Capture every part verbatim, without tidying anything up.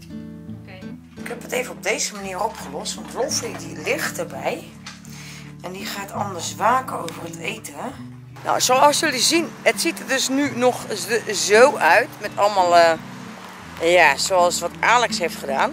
Okay. Ik heb het even op deze manier opgelost, want Loffie die ligt erbij. En die gaat anders waken over het eten. Nou, zoals jullie zien, het ziet er dus nu nog zo uit. Met allemaal, uh, ja, zoals wat Alex heeft gedaan.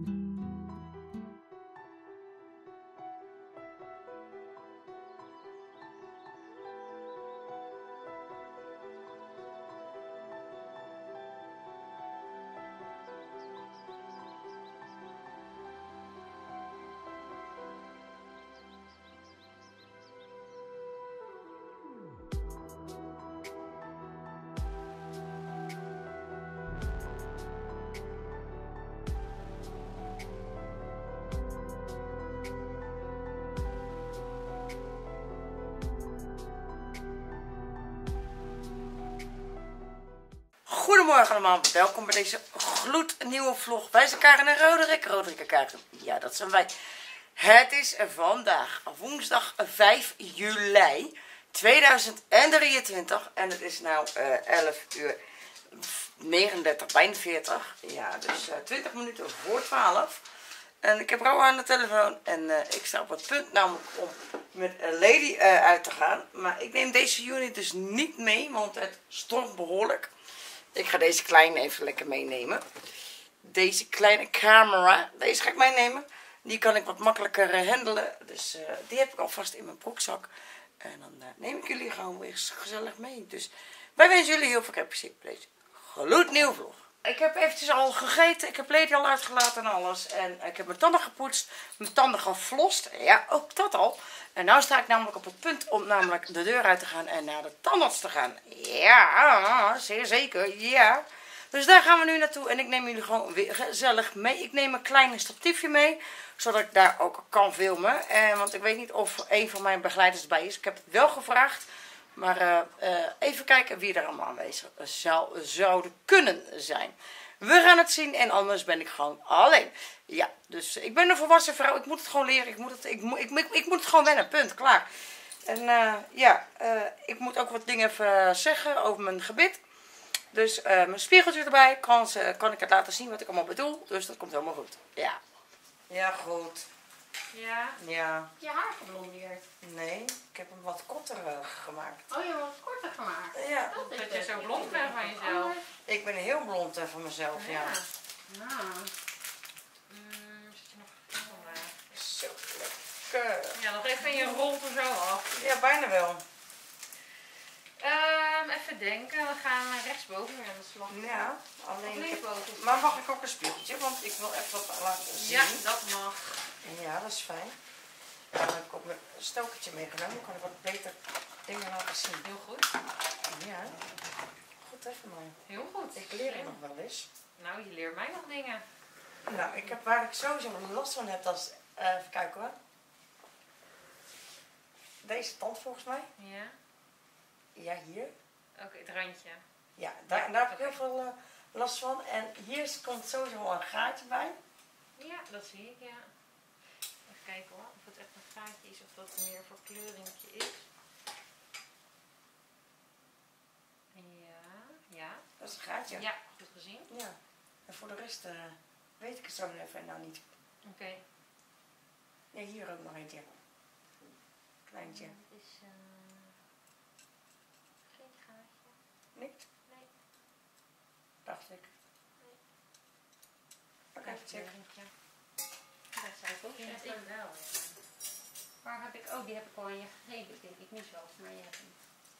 Goedemorgen allemaal, welkom bij deze gloednieuwe vlog. Wij zijn Karen en Roderick, Roderick en Karen, ja dat zijn wij. Het is vandaag woensdag vijf juli tweeduizend drieëntwintig en het is nu uh, elf uur negenendertig, bijna veertig. Ja, dus uh, twintig minuten voor twaalf. En ik heb Rouw aan de telefoon en uh, ik sta op het punt namelijk om met een Lady uh, uit te gaan. Maar ik neem deze unit dus niet mee, want het stormt behoorlijk. Ik ga deze kleine even lekker meenemen. Deze kleine camera, deze ga ik meenemen. Die kan ik wat makkelijker uh, handelen. Dus uh, die heb ik alvast in mijn broekzak. En dan uh, neem ik jullie gewoon weer gezellig mee. Dus wij wensen jullie heel veel plezier bij deze gloednieuwe vlog. Ik heb eventjes al gegeten. Ik heb Lady al uitgelaten en alles. En ik heb mijn tanden gepoetst. Mijn tanden geflost. Ja, ook dat al. En nu sta ik namelijk op het punt om namelijk de deur uit te gaan en naar de tandarts te gaan. Ja, zeer zeker. Ja. Dus daar gaan we nu naartoe. En ik neem jullie gewoon weer gezellig mee. Ik neem een klein statiefje mee. Zodat ik daar ook kan filmen. En, want ik weet niet of een van mijn begeleiders erbij is. Ik heb het wel gevraagd. Maar uh, uh, even kijken wie er allemaal aanwezig zou, zouden kunnen zijn. We gaan het zien en anders ben ik gewoon alleen. Ja, dus ik ben een volwassen vrouw. Ik moet het gewoon leren. Ik moet het, ik, ik, ik, ik moet het gewoon wennen. Punt. Klaar. En uh, ja, uh, ik moet ook wat dingen even zeggen over mijn gebit. Dus uh, mijn spiegeltje erbij. Kan, uh, kan ik het laten zien wat ik allemaal bedoel. Dus dat komt helemaal goed. Ja. Ja, goed. Ja? Ja. Je haar geblondeerd. Nee, ik heb hem wat korter uh, gemaakt. Oh, je hebt hem wat korter gemaakt? Ja. Dat, dat je zo blond bent van jezelf. Ik ben heel blond uh, van mezelf, ja. ja. Nou. Mm, zit je nog oh, zo lekker. Ja, nog even en je rolt er zo af. Ja, bijna wel. Um, even denken, we gaan rechtsboven weer aan de slag. Ja, alleen ik heb... boven. Maar mag ik ook een spiegeltje, want ik wil even wat laten zien. Ja, dat mag. Ja, dat is fijn. Dan heb ik ook mijn stokertje meegenomen, dan kan ik wat beter dingen laten zien. Heel goed. Ja, goed even maar. Heel goed. Ik leer je nog wel eens. Nou, je leert mij nog dingen. Nou, ik heb waar ik sowieso last van heb, dat is, uh, even kijken hoor. Deze tand volgens mij. Ja. Ja, hier. Oké, okay, het randje. Ja, daar, ja, daar heb ik okay. heel veel uh, last van. En hier komt sowieso wel een gaatje bij. Ja, dat zie ik, ja. Even kijken hoor, of het echt een gaatje is of dat het meer een verkleuringje is. Ja, ja. Dat is een gaatje. Ja, goed gezien. Ja. En voor de rest uh, weet ik het zo even nou niet. Oké. Okay. Ja, hier ook nog eentje. Kleintje. Het is uh, geen gaatje. Niet? Nee. Dacht ik. Nee. Oké, okay, check. Dat zou ik ook zeggen. Ik wel. Waar heb ik? Oh, die heb ik al aan je gegeven, denk ik niet zelf, maar je hebt hem.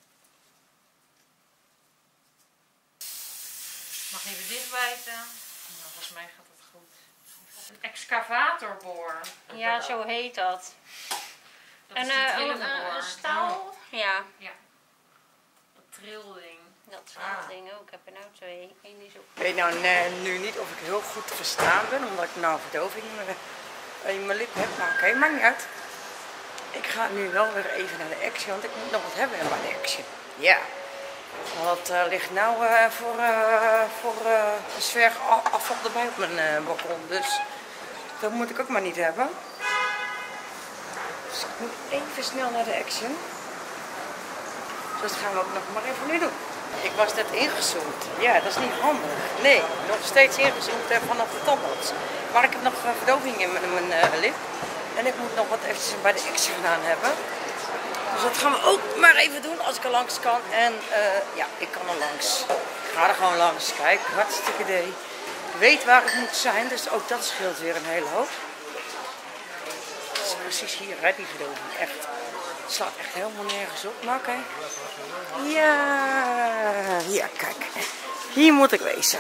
Mag even dichtbijten. Nou, volgens mij gaat het goed. Een excavatorboor. Ja, zo heet dat. Dat en is uh, een, een, een staal. Oh. Ja. Ja. Dat trilding. Dat trilding ah. ook. Ik heb er nou twee. Eén is op. Ik weet nou nee, nu niet of ik heel goed te verstaan ben, omdat ik nou verdoving in mijn, in mijn lip heb. Maar oké, okay, maakt niet uit. Ik ga nu wel weer even naar de Action, want ik moet nog wat hebben bij de Action. Ja. Want dat uh, ligt nou uh, voor, uh, voor uh, een zwerg afval erbij op mijn uh, balkon. Dus dat moet ik ook maar niet hebben. Dus ik moet even snel naar de Action. Dus dat gaan we ook nog maar even nu doen. Ik was net ingezoomd. Ja, dat is niet handig. Nee, nog steeds ingezoomd en vanaf de tandarts. Maar ik heb nog uh, verdoving in mijn, mijn uh, lip. En ik moet nog wat eventjes bij de ex gedaan hebben. Dus dat gaan we ook maar even doen als ik er langs kan. En uh, ja, ik kan er langs. Ik ga er gewoon langs. Kijk, hartstikke idee. Ik weet waar het moet zijn, dus ook dat scheelt weer een hele hoop. Het is precies hier, hè, die verdoving. Echt. Het slaat echt helemaal nergens op. Maar oké. Okay. Ja, hier, kijk. Hier moet ik wezen.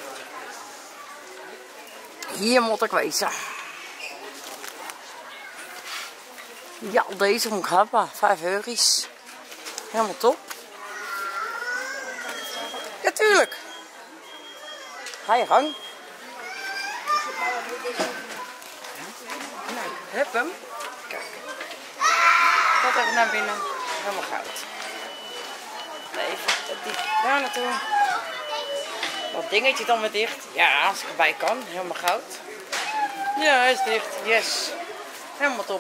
Hier moet ik wezen. Ja, deze moet ik hebben. Vijf euro's. Helemaal top. Ja, tuurlijk. Ga je gang. Nou, ik heb hem. Kijk. Ik ga even naar binnen. Helemaal goud. Even die daar naartoe. Dat dingetje dan weer dicht. Ja, als ik erbij kan. Helemaal goud. Ja, hij is dicht. Yes. Helemaal top.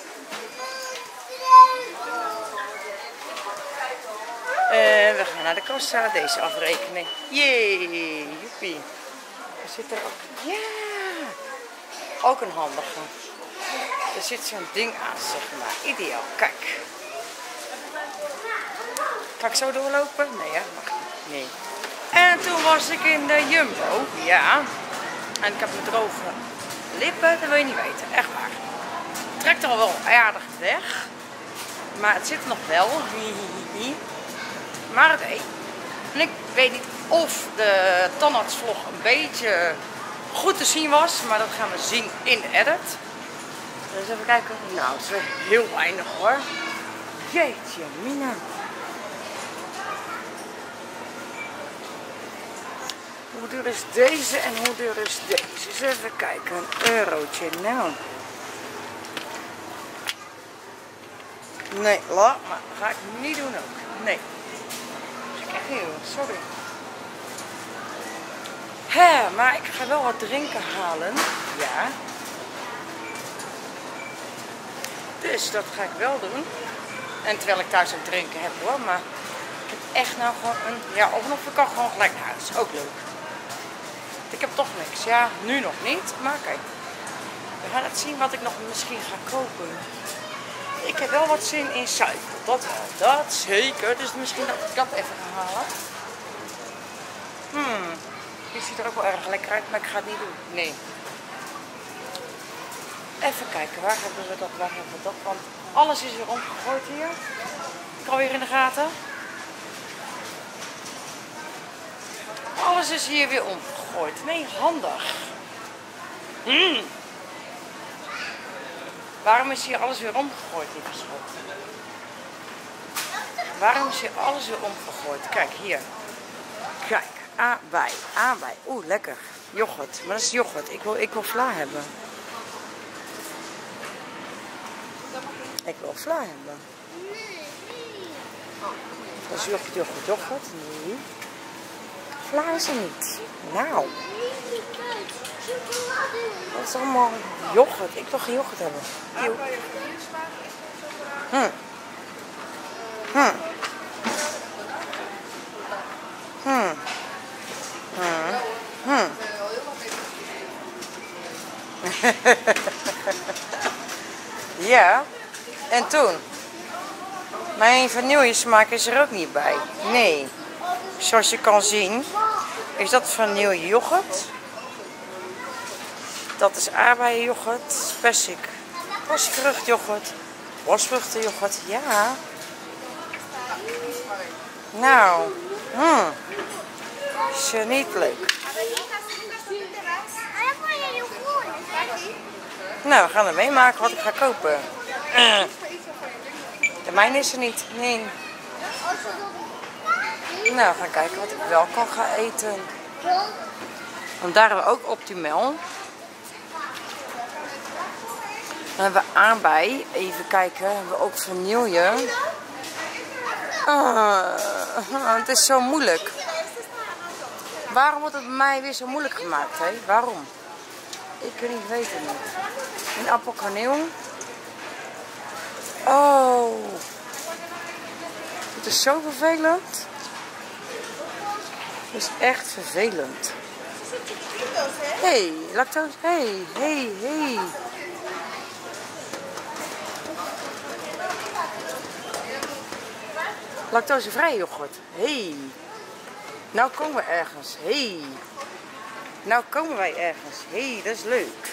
En we gaan naar de kassa. Deze afrekening. Jee. Joepie. Er zit er ook. Ja. Ook een handige. Er zit zo'n ding aan, zeg maar. Ideaal. Kijk. Ga ik zo doorlopen? Nee, hè? Mag niet. Nee. En toen was ik in de Jumbo. Ja. En ik heb mijn droge lippen. Dat wil je niet weten. Echt waar. Het trekt er al wel aardig weg. Maar het zit nog wel. Maar oké. Okay. En ik weet niet of de tandartsvlog een beetje goed te zien was. Maar dat gaan we zien in de edit. Dus even kijken. Nou, het is weer heel weinig hoor. Jeetje, mina. Hoe duur is deze en hoe duur is deze? Dus even kijken. Een eurotje. Nou. Nee, laat maar. Dat ga ik niet doen ook. Nee. Dat is echt heel. Sorry. Hè, maar ik ga wel wat drinken halen. Ja. Dus dat ga ik wel doen. En terwijl ik thuis aan het drinken heb hoor. Maar ik heb echt nou gewoon een... Ja, of nog, ik kan gewoon gelijk naar huis. Ook leuk. Ik heb toch niks. Ja, nu nog niet. Maar kijk. We gaan het zien wat ik nog misschien ga kopen. Ik heb wel wat zin in suiker. Dat wel. Dat zeker. Dus misschien dat ik dat even ga halen. Hmm. Die ziet er ook wel erg lekker uit. Maar ik ga het niet doen. Nee. Even kijken. Waar hebben we dat? Waar hebben we dat? Want alles is weer omgegooid hier. Ik alweer in de gaten. Alles is hier weer omgegooid. Nee, handig. Mm. Waarom is hier alles weer omgegooid, lieve schat? Waarom is hier alles weer omgegooid? Kijk, hier. Kijk, A-bij, A-bij. Oeh, lekker. Yoghurt. Maar dat is yoghurt. Ik wil, ik wil vla hebben. Ik wil vla hebben. Dat is yoghurt, yoghurt, yoghurt. Nee. Vla is er niet. Nou. Dat is allemaal yoghurt. Ik wil geen yoghurt hebben. Hm. Hm. Hm. Hm. Hm. Ja. En toen? Mijn vanillesmaak is er ook niet bij. Nee. Zoals je kan zien is dat vanille yoghurt. Dat is aardbeienyoghurt, persik, bosvruchtyoghurt, bosvruchtenyoghurt, ja. Nou, hmm. Is uh, niet leuk. Nou, we gaan er meemaken wat ik ga kopen. Uh. De mijne is er niet, nee. Nou, we gaan kijken wat ik wel kan gaan eten. Want daar hebben we ook Optimal. Dan hebben we aardbei. Even kijken. Dan hebben we ook vanille. Uh, het is zo moeilijk. Waarom wordt het bij mij weer zo moeilijk gemaakt? Hè? Waarom? Ik kan niet weten. Een appelkaneel. Oh. Het is zo vervelend. Dat is echt vervelend. Hé, hey, lactose. Hé, hey, hé, hey, hé. Hey. Lactosevrije yoghurt. Hé. Hey. Nou komen we ergens. Hé. Hey. Nou komen wij ergens. Hé, hey, dat is leuk.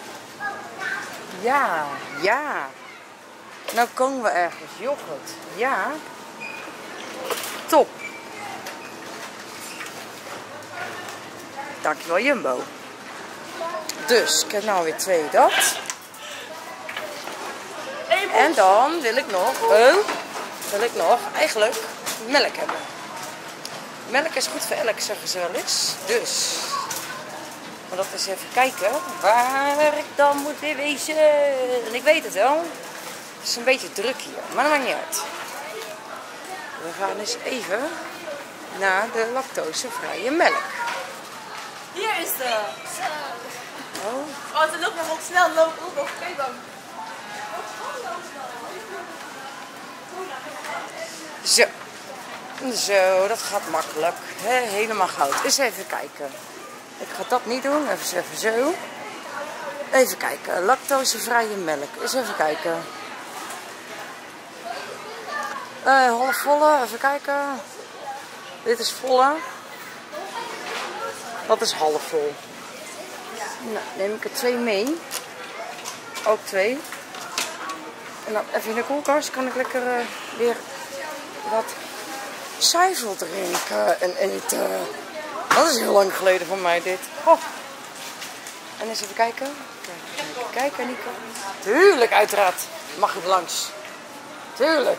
Ja, ja. Nou komen we ergens. Yoghurt. Ja. Top. Dankjewel Jumbo. Dus, ik heb nou weer twee dat. En dan wil ik nog, oh, wil ik nog eigenlijk melk hebben. Melk is goed voor elk, zeggen ze wel eens. Dus, maar dat is even kijken waar ik dan moet weer wezen. En ik weet het wel. Het is een beetje druk hier, maar dat maakt niet uit. We gaan eens even naar de lactosevrije melk. Hier is de. Oh. Oh, ze loopt nog snel lopen op. Kijk dan. Zo. Zo, dat gaat makkelijk. He, helemaal goud. Eens even kijken. Ik ga dat niet doen. Even, even zo. Even kijken. Lactosevrije melk. Eens even kijken. Uh, half volle. Even kijken. Dit is volle. Dat is half vol. Nou, neem ik er twee mee. Ook twee. En dan even in de koelkast kan ik lekker uh, weer wat zuivel drinken en eten. Dat is heel lang geleden van mij dit. Oh. En eens even kijken. Kijken, kijken, Nico. Tuurlijk, uiteraard. Mag ik langs. Tuurlijk.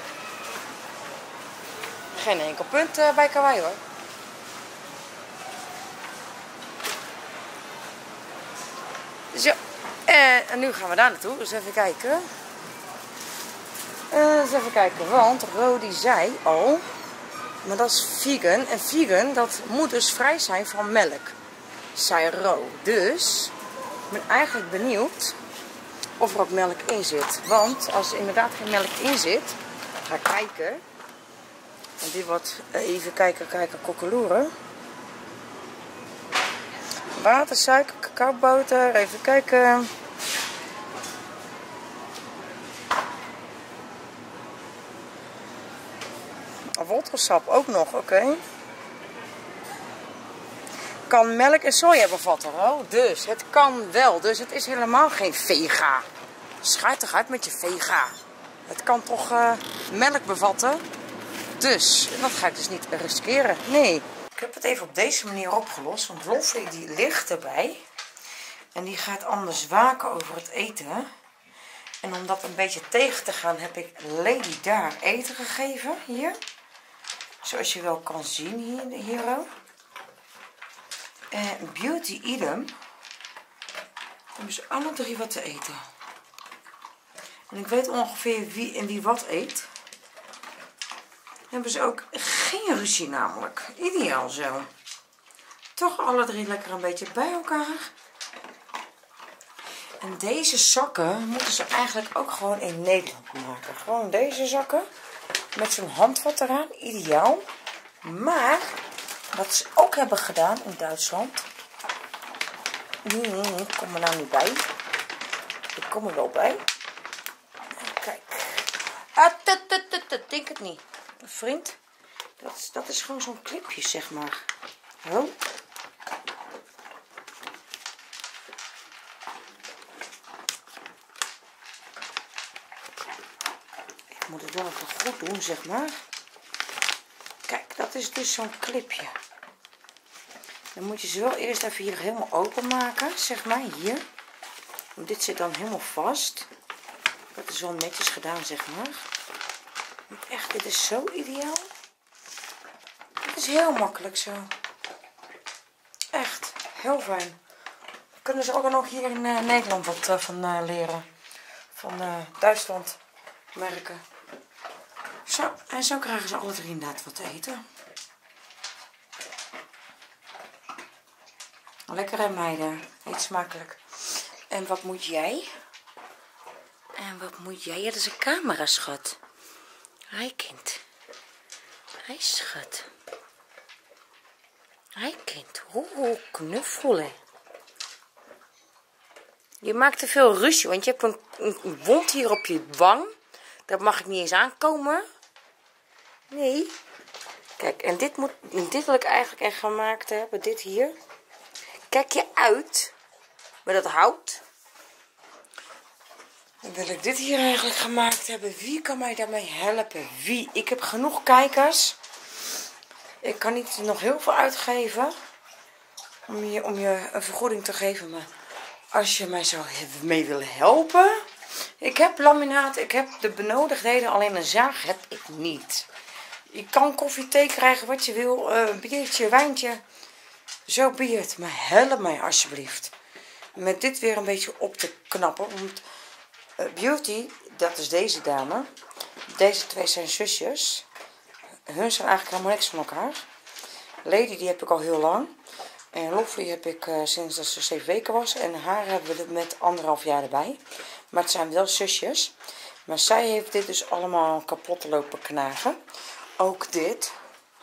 Geen enkel punt uh, bij Kawaii hoor. Zo, en, en nu gaan we daar naartoe. Dus even kijken. Uh, eens even kijken, want Rodi zei al, maar dat is vegan. En vegan, dat moet dus vrij zijn van melk, zei Ro. Dus, ik ben eigenlijk benieuwd of er ook melk in zit. Want als er inderdaad geen melk in zit, ga ik kijken. En dit wordt, even kijken, kijken, kokkeloeren. Water, suiker, cacaoboter, even kijken. Wortelsap ook nog, oké. Okay. Kan melk en soja bevatten, oh. Dus het kan wel. Dus het is helemaal geen vega. Schuit toch uit met je vega. Het kan toch uh, melk bevatten. Dus, dat ga ik dus niet riskeren. Nee. Ik heb het even op deze manier opgelost. Want Loffie die ligt erbij. En die gaat anders waken over het eten. En om dat een beetje tegen te gaan heb ik Lady daar eten gegeven. Hier. Zoals je wel kan zien hier, hier ook. En Beauty Idem. Hebben ze alle drie wat te eten. En ik weet ongeveer wie en wie wat eet. Hebben ze ook geen ruzie namelijk. Ideaal zo. Toch alle drie lekker een beetje bij elkaar. En deze zakken moeten ze eigenlijk ook gewoon in Nederland maken. Gewoon deze zakken. Met zo'n handvat eraan. Ideaal. Maar wat ze ook hebben gedaan in Duitsland. Nee, ik kom er nou niet bij. Ik kom er wel bij. Kijk. Ah, tut, tut, tut, tut. Denk het niet. Vriend. Dat is, dat is gewoon zo'n clipje, zeg maar. Oh. Ik moet het wel even goed doen, zeg maar. Kijk, dat is dus zo'n clipje. Dan moet je ze wel eerst even hier helemaal openmaken, zeg maar, hier. Want dit zit dan helemaal vast. Dat is wel netjes gedaan, zeg maar. Echt, dit is zo ideaal. Het is heel makkelijk zo. Echt, heel fijn. Kunnen ze ook nog hier in uh, Nederland wat uh, van uh, leren. Van uh, Duitsland merken. Zo, en zo krijgen ze alle drie inderdaad wat te eten. Lekker hè meiden, eet smakelijk. En wat moet jij? En wat moet jij? Ja, dat is een camera, schat. Hi kind. Hi schat. Hé kind, hoe knuffelen. Je maakt te veel ruzie, want je hebt een, een wond hier op je wang. Daar mag ik niet eens aankomen. Nee. Kijk, en dit, moet, dit wil ik eigenlijk echt gemaakt hebben. Dit hier. Kijk je uit. Met dat hout. Dan wil ik dit hier eigenlijk gemaakt hebben. Wie kan mij daarmee helpen? Wie? Ik heb genoeg kijkers. Ik kan niet nog heel veel uitgeven. Om je, om je een vergoeding te geven. Maar als je mij zou mee willen helpen. Ik heb laminaat. Ik heb de benodigdheden. Alleen een zaag heb ik niet. Je kan koffie, thee krijgen wat je wil. Een biertje, wijntje. Zo be het. Maar help mij alsjeblieft. Met dit weer een beetje op te knappen. Want Beauty, dat is deze dame. Deze twee zijn zusjes. Hun zijn eigenlijk helemaal niks van elkaar. Lady, die heb ik al heel lang. En Lovely heb ik uh, sinds dat ze zeven weken was. En haar hebben we met anderhalf jaar erbij. Maar het zijn wel zusjes. Maar zij heeft dit dus allemaal kapot lopen knagen. Ook dit.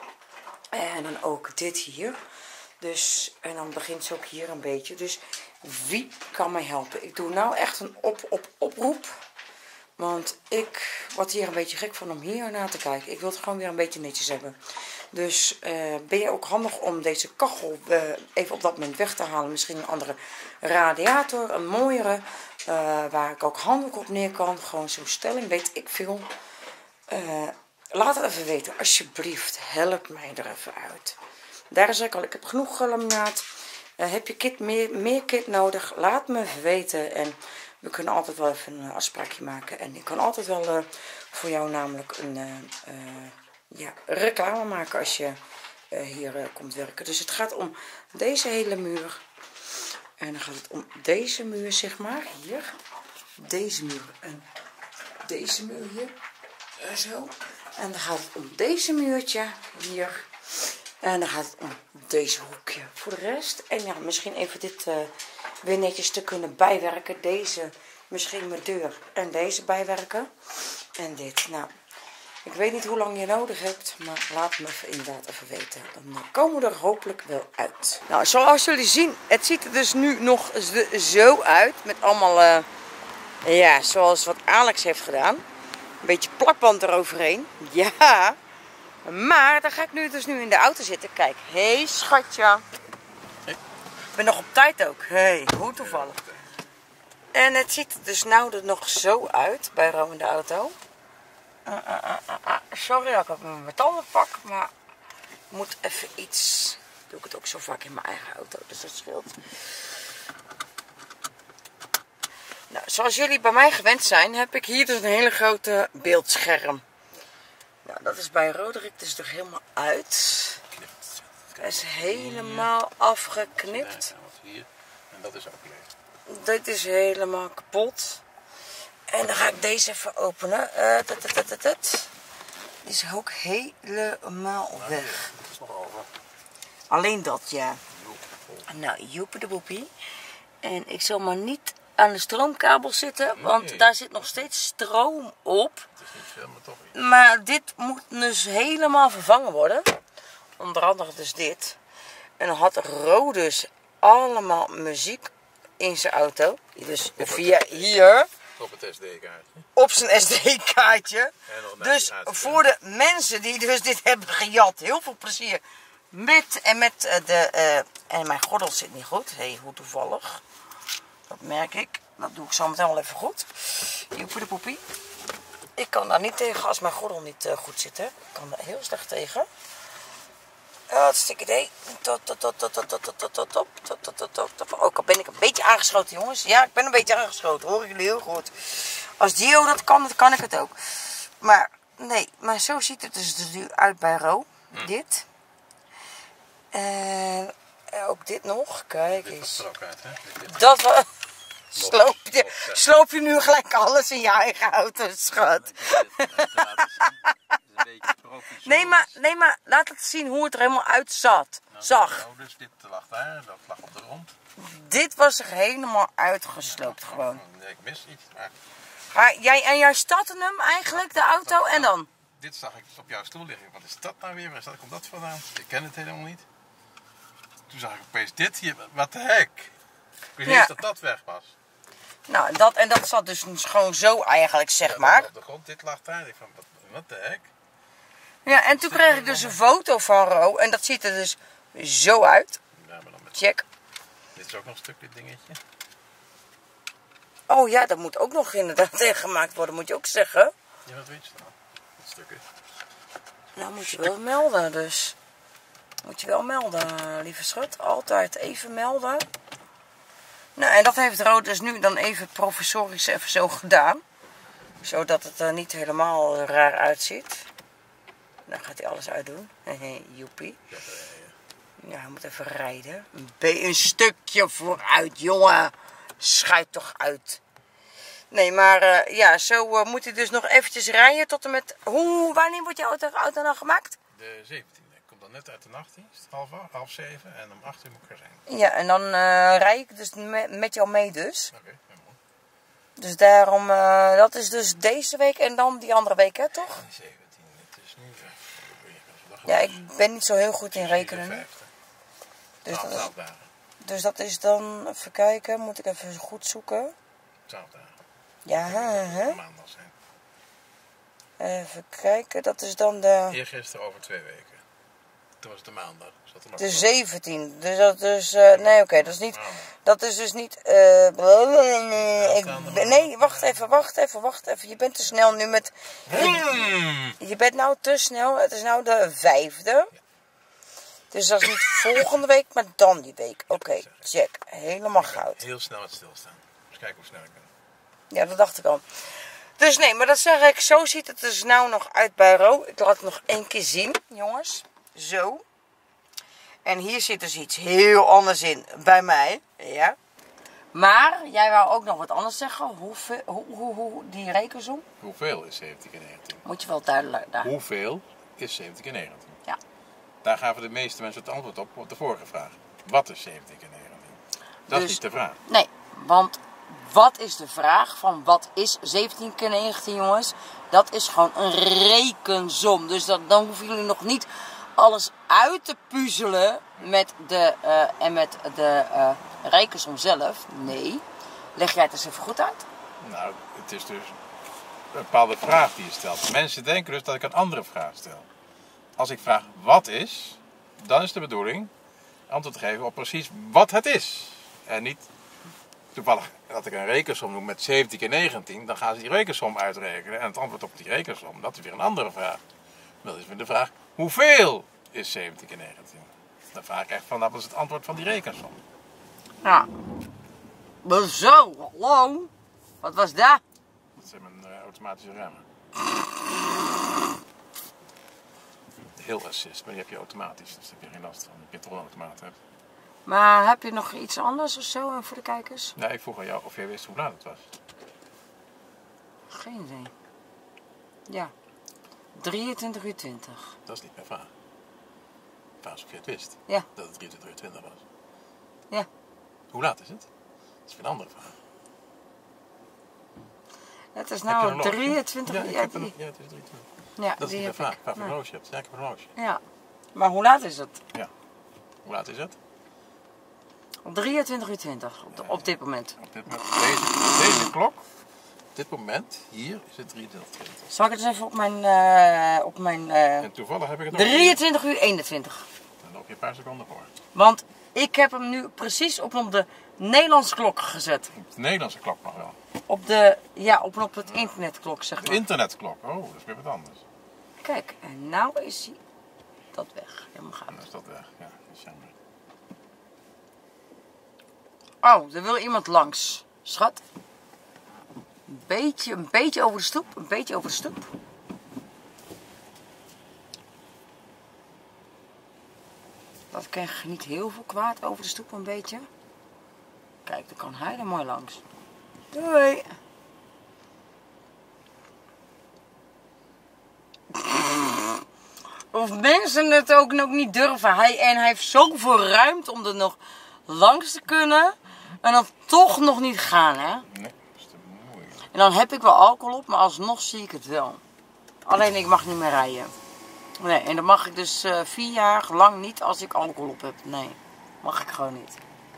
En dan ook dit hier. Dus, en dan begint ze ook hier een beetje. Dus wie kan mij helpen? Ik doe nou echt een op, op, oproep. Want ik word hier een beetje gek van om hier naar te kijken. Ik wil het gewoon weer een beetje netjes hebben. Dus uh, ben je ook handig om deze kachel uh, even op dat moment weg te halen. Misschien een andere radiator, een mooiere. Uh, waar ik ook handdoek op neer kan. Gewoon zo'n stelling, weet ik veel. Uh, laat het even weten, alsjeblieft. Help mij er even uit. Daar zeg ik al, ik heb genoeg laminaat. Uh, heb je kit, meer, meer kit nodig? Laat me even weten. En we kunnen altijd wel even een afspraakje maken. En ik kan altijd wel uh, voor jou namelijk een uh, uh, ja, reclame maken als je uh, hier uh, komt werken. Dus het gaat om deze hele muur. En dan gaat het om deze muur, zeg maar. Hier. Deze muur. En deze muur hier. Uh, zo. En dan gaat het om deze muurtje hier. En dan gaat het om deze hoekje voor de rest. En ja, misschien even dit uh, weer netjes te kunnen bijwerken. Deze, misschien mijn deur en deze bijwerken. En dit. Nou, ik weet niet hoe lang je nodig hebt. Maar laat me even inderdaad even weten. Dan komen we er hopelijk wel uit. Nou, zoals jullie zien, het ziet er dus nu nog zo uit. Met allemaal, uh, ja, zoals wat Alex heeft gedaan. Een beetje plakband eroverheen. Ja. Maar dan ga ik nu dus nu in de auto zitten. Kijk, hé hey, schatje. Hey. Ik ben nog op tijd ook. Hé, hey, hoe toevallig. En het ziet er dus nou er nog zo uit bij Ro in de auto. Uh, uh, uh, uh, uh. Sorry dat ik op mijn tanden pak, maar ik moet even iets. Doe ik het ook zo vaak in mijn eigen auto, dus dat scheelt. Nou, zoals jullie bij mij gewend zijn, heb ik hier dus een hele grote beeldscherm. Nou, dat is bij Roderick dus er helemaal uit. Hij is helemaal afgeknipt. En dat is ook leeg. Dit is helemaal kapot. En dan ga ik deze even openen. Uh, dat, dat, dat, dat, dat. Die is ook helemaal weg. Dat is nog over. Alleen dat, ja. Nou, joepie de boepie. En ik zal maar niet aan de stroomkabel zitten, want nee, daar zit nog steeds stroom op. Het is niet veel, maar toch niet. Maar dit moet dus helemaal vervangen worden. Onder andere dus dit. En dan had Ro dus allemaal muziek in zijn auto. Dus via hier. Op het S D-kaartje. Op zijn S D-kaartje. Dus voor de mensen die dus dit hebben gejat, heel veel plezier. Met en met de... Uh, en mijn gordel zit niet goed. Hé, hey, hoe toevallig. Dat merk ik. Dat doe ik zo meteen wel even goed. Joepie de poepie. Ik kan daar niet tegen als mijn gordel niet uh, goed zit. Hè. Ik kan daar heel slecht tegen. Hartstikke idee. Ook al ben ik een beetje aangeschoten, jongens. Ja, ik ben een beetje aangeschoten. Horen jullie heel goed. Als Dio dat kan, dan kan ik het ook. Maar nee, maar zo ziet het dus nu uit bij Ro. Hm. Dit. En ook dit nog. Kijk eens. Dit was er ook uit, hè? Dit dat was... Sloop je, sloop je nu gelijk alles in je eigen auto, schat. Nee, maar, nee, maar laat het zien hoe het er helemaal uitzat. Nou, Zag. Nou, dus dit lag daar, dat lag op de grond. Dit was er helemaal uitgesloopt gewoon. Nee, ik mis iets. Maar... Maar jij, en jij startte hem eigenlijk, de auto, en dan? Dit zag ik op jouw stoel liggen. Wat is dat nou weer? Waar zat ik op dat vandaan? Ik ken het helemaal niet. Toen zag ik opeens dit hier. Wat de hek? Ik wist niet Ja. eens dat dat weg was. Nou, dat, en dat zat dus gewoon zo eigenlijk, zeg maar. Op de grond, dit lag daar. Ik van, wat, wat de hek? Ja, en toen kreeg ik dus een foto van Ro. En dat ziet er dus zo uit. Ja, maar dan met... Check. Dit is ook nog een stuk, dit dingetje. Oh ja, dat moet ook nog inderdaad ingemaakt worden, moet je ook zeggen. Ja, wat weet je dan? Dat stuk is. Nou, moet je wel melden, dus. Moet je wel melden, lieve schat. Altijd even melden. Nou, en dat heeft Ro dus nu dan even professorisch even zo gedaan. Zodat het er niet helemaal raar uitziet. Dan gaat hij alles uitdoen. Hehe, joepie. Ja, hij moet even rijden. Een, be- een stukje vooruit, jongen. Schuit toch uit. Nee, maar uh, ja, zo uh, moet hij dus nog eventjes rijden tot en met... Hoe, wanneer wordt je auto, auto nou gemaakt? De zeventiende. Ik kom dan net uit de nachtdienst. Half, half zeven. En om acht uur moet ik er zijn. Ja, en dan uh, rij ik dus me- met jou mee dus. Oké, okay, helemaal. Dus daarom, uh, dat is dus deze week en dan die andere week, hè, toch? Die zeventiende. Het is nu... Uh, Ja, ik ben niet zo heel goed in rekenen. vijfde. Dus twaalf dat, dagen. dus dat is dan, even kijken, moet ik even goed zoeken. twaalf dagen. Ja, hè, hè? Maandag zijn. Even kijken, dat is dan de, Eergisteren over twee weken. Toen was het de maandag. Zat er nog de voor. zeventiende. Dus dat is, uh, nee oké, okay, dat is niet, dat is dus niet, uh, ik, ben- nee, wacht even, wacht even, wacht even. Je bent te snel nu met, Hmm. je bent nou te snel, het is nou de vijfde. Dus dat is niet volgende week, maar dan die week. Oké, okay, check, helemaal goud. Heel snel het stilstaan. Dus kijken hoe snel ik ben. Ja, dat dacht ik al. Dus nee, maar dat zeg ik, zo ziet het dus nou nog uit bij Ro. Ik laat het nog één keer zien, jongens. Zo. En hier zit dus iets heel anders in bij mij. Ja. Maar jij wou ook nog wat anders zeggen. Hoeveel, hoe, hoe, hoe, die rekensom? Hoeveel is zeventien keer negentien? Moet je wel duidelijk daar. Hoeveel is zeventien keer negentien? Ja. Daar gaven de meeste mensen het antwoord op op de vorige vraag. Wat is zeventien keer negentien? Dat Dus- is niet de vraag. Nee, want wat is de vraag van wat is zeventien keer negentien, jongens? Dat is gewoon een rekensom. Dus dat, dan hoeven jullie nog niet alles uit te puzzelen met de, uh, en met de uh, rekensom zelf. Nee, leg jij het eens even goed uit. Nou, het is dus een bepaalde vraag die je stelt. Mensen denken dus dat ik een andere vraag stel. Als ik vraag wat is, dan is de bedoeling antwoord te geven op precies wat het is. En niet toevallig dat ik een rekensom noem met zeventien keer negentien, dan gaan ze die rekensom uitrekenen. En het antwoord op die rekensom, dat is weer een andere vraag. Dat is weer de vraag, hoeveel is zeventien keer negentien? Dan vraag ik echt van, dat is het antwoord van die rekensom. Ja. Maar zo, hallo. Wat was dat? Dat zijn mijn uh, automatische remmen. Heel assist, maar die heb je automatisch, dus daar heb je geen last van. Dat je toch een automaat hebt. Maar heb je nog iets anders of zo voor de kijkers? Ja, ik vroeg aan jou of jij wist hoe laat het was. Geen idee. Ja. drieëntwintig uur twintig. Dat is niet mijn vraag. De vraag is of je het wist. Ja. Dat het drieëntwintig uur twintig was. Ja. Hoe laat is het? Dat is weer een andere vraag. Het is Heb je nou een horloge? drieëntwintig Ja, uur. ik Ja, heb een, die- ja, het is drieëntwintig. ja, Dat is die niet heb mijn vraag. ik. Ik vraag of je een Nee. horloge hebt. Ja, ik heb een horloge. Ja. Maar hoe laat is het? Hoe laat is het? drieëntwintig uur twintig op, de- op dit moment. Op dit moment, deze, deze klok, op dit moment, hier is het drieëntwintig uur twintig. Zal ik het eens even op mijn, eh, op mijn eh, En toevallig heb ik het nog drieëntwintig uur eenentwintig. Dan loop je een paar seconden voor. Want ik heb hem nu precies op, op de Nederlandse klok gezet. Op de Nederlandse klok nog wel. Op de, ja, op, op het internetklok, zeg De maar. internetklok, oh, dat is weer wat anders. Kijk, en nou is hij dat weg. Helemaal gaaf. Dan is dat weg, ja, dat is jammer. Oh, er wil iemand langs. Schat. Een beetje, een beetje over de stoep. Een beetje over de stoep. Dat krijg je niet heel veel kwaad over de stoep, een beetje. Kijk, dan kan hij er mooi langs. Doei. Of mensen het ook nog niet durven. Hij, en hij heeft zoveel ruimte om er nog langs te kunnen. En dan toch nog niet gaan, hè. Nee, dat is te moeilijk. En dan heb ik wel alcohol op, maar alsnog zie ik het wel. Alleen ik mag niet meer rijden. Nee, en dan mag ik dus uh, vier jaar lang niet als ik alcohol op heb. Nee. Mag ik gewoon niet.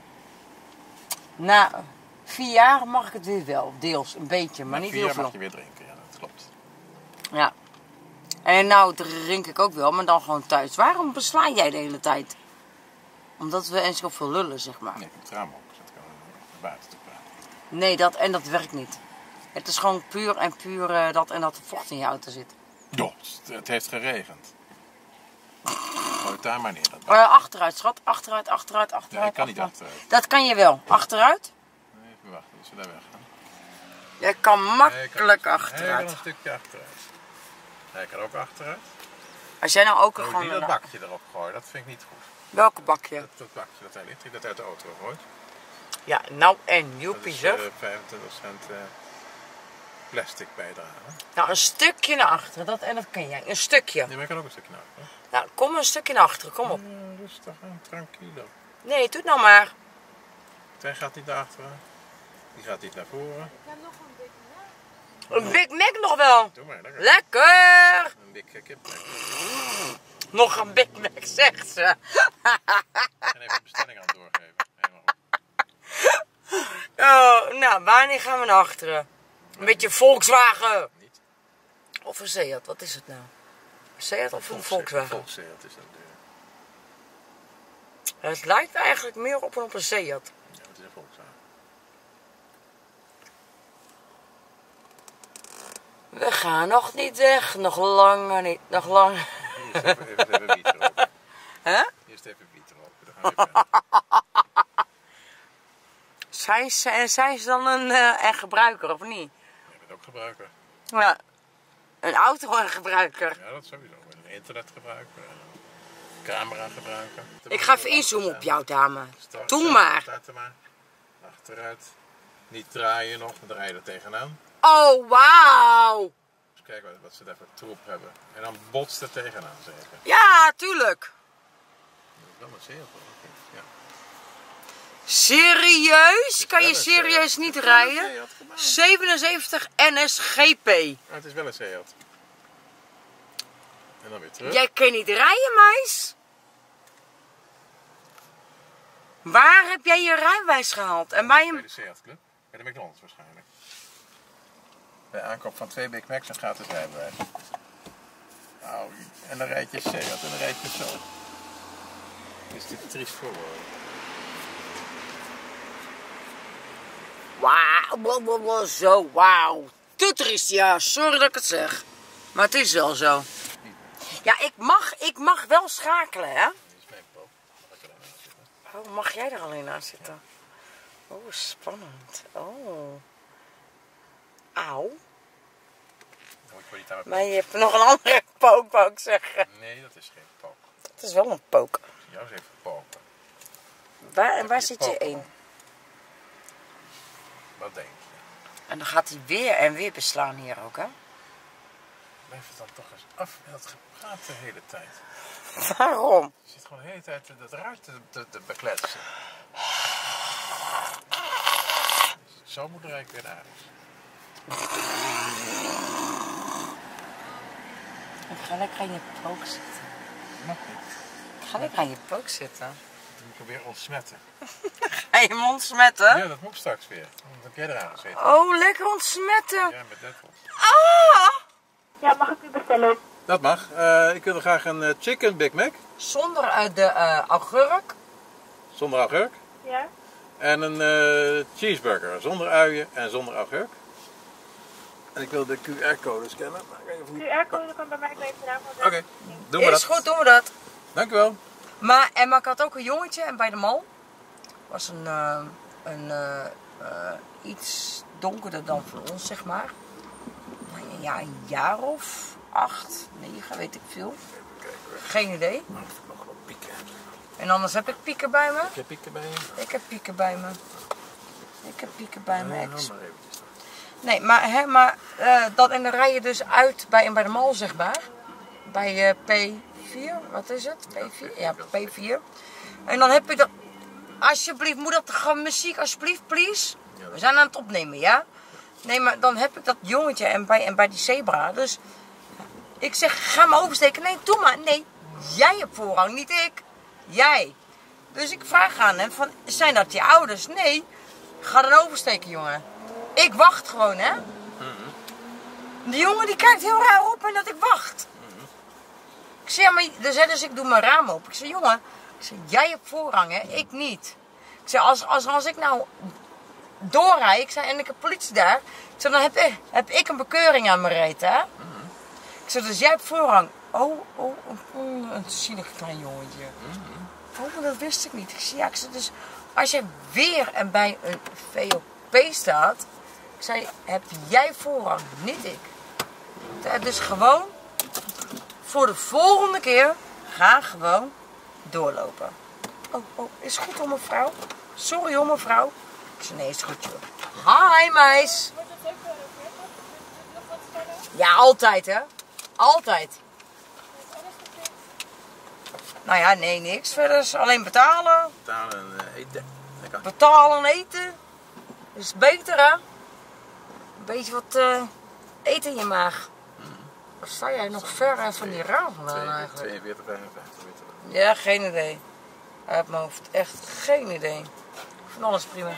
Na vier jaar mag ik het weer wel. Deels, een beetje, maar Na niet vier heel jaar veel. mag je weer drinken, ja, dat klopt. Ja. En nou drink ik ook wel, maar dan gewoon thuis. Waarom besla jij de hele tijd? Omdat we en zoveel lullen, zeg maar. Nee, ik heb het raam ook gezet. Ik kan naar buiten te praten. Nee, dat, en dat werkt niet. Het is gewoon puur en puur eh, dat en dat er vocht in je auto zit. Ja, het- het heeft geregend. Gooi het daar maar neer. Dat Eh, achteruit, schat. Achteruit, achteruit, achteruit. Ja, ik kan niet achteruit. achteruit. Dat kan je wel. Achteruit? Even wachten, als we daar weg gaan. Je kan Nee, makkelijk ik kan- Hij kan achteruit. een stukje achteruit. Hij kan ook achteruit. Als jij nou ook Moet gewoon... niet dat een- bakje erop gooien, dat vind ik niet goed. Welke bakje? Dat, dat bakje dat daar ligt, ik dat uit de auto gegooid. Ja, nou en Dat joepie is zeg. eh, vijfentwintig cent eh, plastic bijdrage. Nou, een stukje naar achteren. Dat, en dat ken jij. Een stukje. Nee, maar ik kan ook een stukje naar achteren. Nou, kom een stukje naar achteren. Kom op. Ja, rustig aan, tranquilo. Nee, doe het nou maar. Hij gaat niet naar achteren. Die gaat niet naar voren. Een Big Mac nog wel. Doe maar, lekker. Lekker. Een dikke kip. Nog een Big Mac, zegt ze. En even de bestelling aan het doorgeven. Helemaal. Oh, nou, wanneer gaan we naar achteren? Een beetje Volkswagen. Niet. Of een Seat, wat is het nou? Een Seat of een Volkswagen? Volkswagen is dat. eh, Het lijkt eigenlijk meer op een, op een Seat. Ja, het is een Volkswagen. We gaan nog niet weg, nog langer niet, nog lang. Eerst even, even, even wiet erop. Hè? Eerst even wiet erop. Dan gaan we verder. Zijn ze, zijn ze dan een eh, een gebruiker of niet? Je bent ook gebruiker. Ja, een auto en gebruiker. Ja, dat sowieso. Met een internetgebruiker. en een Camera gebruiken. Ik ga even inzoomen op jou, dame. Start, Doe start, maar. starten maar. Achteruit. Niet draaien nog, dan draai je er tegenaan. Oh, wauw. Dus kijk wat, wat ze daar voor troep hebben. En dan botst het tegenaan zeker. Ja, tuurlijk. Dat is wel een zeer hoor. Ja. Serieus? Kan je wel een serieus Seat. niet Het is wel een rijden? Seat gemaakt. zevenenzeventig N S G P. Maar het is wel een Seat. En dan weer terug. Jij kan niet rijden, meis? Waar heb jij je rijbewijs gehaald? En bij Bij een... de Seat Club. Bij de McDonald's waarschijnlijk. Bij aankoop van twee Big Macs en gratis rijbewijs. Nou, en dan rijd je Seat en dan rijd je zo. Is dit triest voor worden? Wauw, wow, wow, wow, zo, wauw. Te triest, ja. Sorry dat ik het zeg. Maar het is wel zo. Ja, ik mag, ik mag wel schakelen, hè? Dit is mijn pook. Mag ik er dan aan zitten? Oh, mag jij er alleen aan zitten? Oh, spannend. Oh. Auw. Dan moet je niet aan mijn Maar je hebt nog een andere pook, wou ik zeggen. Nee, dat is geen pook. Het is wel een pook. Ik zie jou eens even poken. Waar, en Heb waar je zit je pook? in? Wat denk je? En dan gaat hij weer en weer beslaan hier ook, hè? Blijf het dan toch eens af met dat gepraat de hele tijd. Waarom? Je zit gewoon de hele tijd dat ruit te, te, te bekletsen. Zo moet er eigenlijk weer naar huis. Ga lekker aan je pook zitten. Mag niet. Ga lekker aan je pook zitten. Dan moet ik hem weer ontsmetten. Ga je mond smetten? Ja, dat moet straks weer. Dan heb jij eraan gezeten. Oh, lekker ontsmetten. Ja, met Dettels. Ah! Ja, mag ik u bestellen? Dat mag. Uh, ik wil graag een uh, chicken Big Mac. Zonder uh, de uh, augurk. Zonder augurk. Ja. En een uh, cheeseburger. Zonder uien en zonder augurk. En ik wil de Q R-code scannen. Q R-code kan bij mij even naam. Oké, okay, doen we Is dat. goed, doen we dat. Dank u wel. Maar, en maar ik had ook een jongetje en bij de mal was een, uh, een uh, uh, iets donkerder dan voor ons, zeg maar. Ja, een jaar of acht, negen, weet ik veel. Geen idee. Ik nog wel pieken. En anders heb ik pieken bij me. Ik heb pieken bij je. Ik heb pieken bij me. Ik heb pieken bij me. Nee, ex. maar eventjes. Nee, maar, hè, maar uh, dat, en dan rij je dus uit bij, en bij de mal, zeg maar. Bij uh, P vier, wat is het? P vier? Ja, P vier. En dan heb je dat... Alsjeblieft, moet dat gewoon muziek, alsjeblieft, please. We zijn aan het opnemen, ja? Nee, maar dan heb ik dat jongetje en bij, en bij die zebra. Dus ik zeg, ga me oversteken. Nee, doe maar. Nee, jij hebt voorrang, niet ik. Jij. Dus ik vraag aan hem van, zijn dat je ouders? Nee, ga dan oversteken, jongen. Ik wacht gewoon, hè. Mm-hmm. Die jongen die kijkt heel raar op en dat ik wacht. Mm-hmm. Ik zeg, ja, maar dus, dus ik doe mijn raam open. Ik zeg, jongen, ik zeg, jij hebt voorrang, hè, ik niet. Ik zeg, als, als, als ik nou doorrijd, ik zeg, en ik heb politie daar, ik zeg, dan heb ik, heb ik een bekeuring aan mijn reet, hè. Mm-hmm. Ik zeg, dus jij hebt voorrang. Oh, oh, oh, oh een zielig klein jongetje. Mm-hmm. Oh, maar dat wist ik niet. Ik zei, ja, ik zei, dus als je weer en bij een V O P staat, ik zei, heb jij voorrang, niet ik. Dus gewoon, voor de volgende keer, ga gewoon doorlopen. Oh, oh, is het goed hoor, mevrouw? Sorry hoor, mevrouw. Ik zei, nee, is goed joh. Hi, meis. Ja, altijd hè. Altijd. Nou ja, nee, niks verder. Alleen betalen. Betalen en uh, eten. Lekker. Betalen en eten. Is beter, hè? Een beetje wat uh, eten in je maag. Mm. Waar sta jij nog ver uh, van die raam vandaan eigenlijk? tweeënveertig, vijfenvijftig meter. Ja, geen idee. Uit mijn hoofd. Echt geen idee. Van alles prima.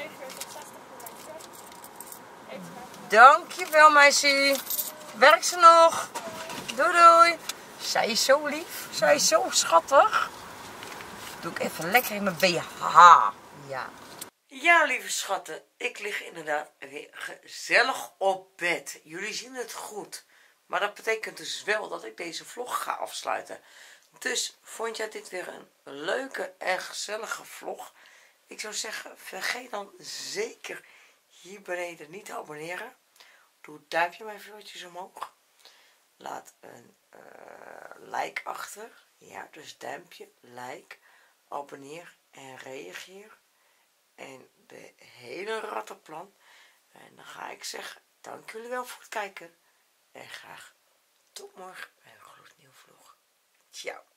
Dankjewel, meisje. Werk ze nog. Doei, doei. Zij is zo lief. Zij is zo schattig. Doe ik even lekker in mijn B H. Ja. Ja, lieve schatten. Ik lig inderdaad weer gezellig op bed. Jullie zien het goed. Maar dat betekent dus wel dat ik deze vlog ga afsluiten. Dus vond jij dit weer een leuke en gezellige vlog? Ik zou zeggen, vergeet dan zeker hier beneden niet te abonneren. Doe het duimpje met vuurtjes omhoog. Laat een uh, like achter. Ja, dus duimpje, like, abonneer en reageer. En de hele rattenplan. En dan ga ik zeggen, dank jullie wel voor het kijken. En graag tot morgen bij een gloednieuwe vlog. Ciao.